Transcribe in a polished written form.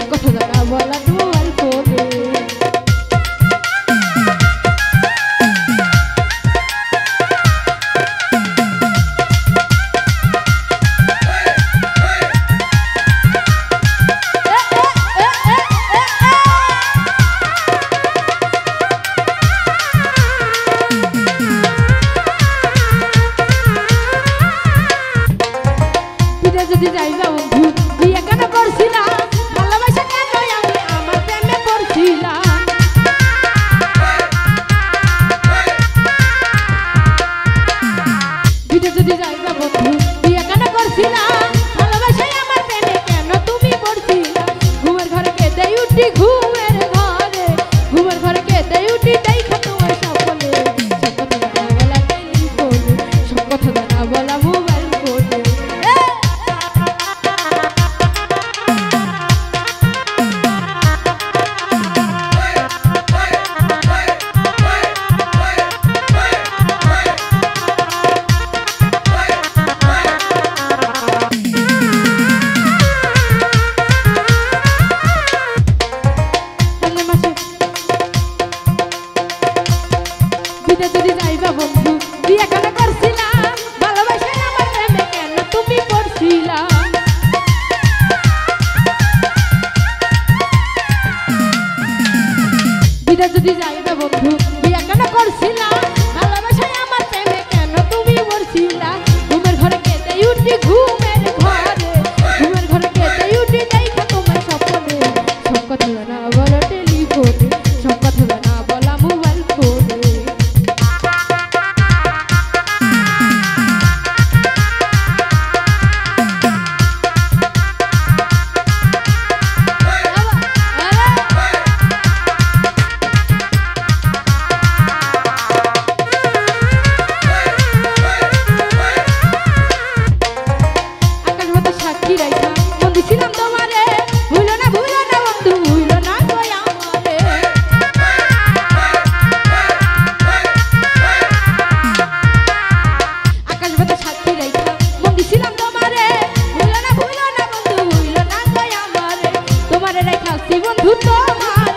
কথা জানা বলা মোবাইল ফোনে। যদি যাইবা বন্ধু বিয়ে কেন করছিলাম, ভালোবাসা কেন আমি আমার প্রেমে পড়ছিলাম। বিয়ে যদি যাইবা বন্ধু বিয়ে কেন করছিলাম, ভালোবাসাই আমার প্রেমে কেন তুমি পড়ছিলাম। ঘুমের ঘরে কেঁদে উঠি ঘুমের ঘরে, ঘুমের ঘরে কেঁদে উঠি দেখা তোমার স্বপ্নে। সব কথা জানা বলা টেলিফোনে, সব কথা জানা বলা মোবাইল ফোনে। যদি যাইবা বন্ধু বিয়ে কেন করছিলাম, ভালোবাসায় আমার প্রেমে কেন তুমি পড়ছিলাম। বিয়ে যদি যাইবা বন্ধু বিয়ে কেন করছিলাম, ভালোবাসায় আমার প্রেমে কেন তুমি পড়ছিলাম। ঘুমের ঘরে কেঁদে উঠি ঘুমের ঘরে, ঘুমের ঘরে কেঁদে উঠি দেখা তোমার স্বপ্নে। সব কথা জানা বলো টেলিফোনে, সব কথা জানা বলা মোবাইল ফোনে। বন্ধু তোমারে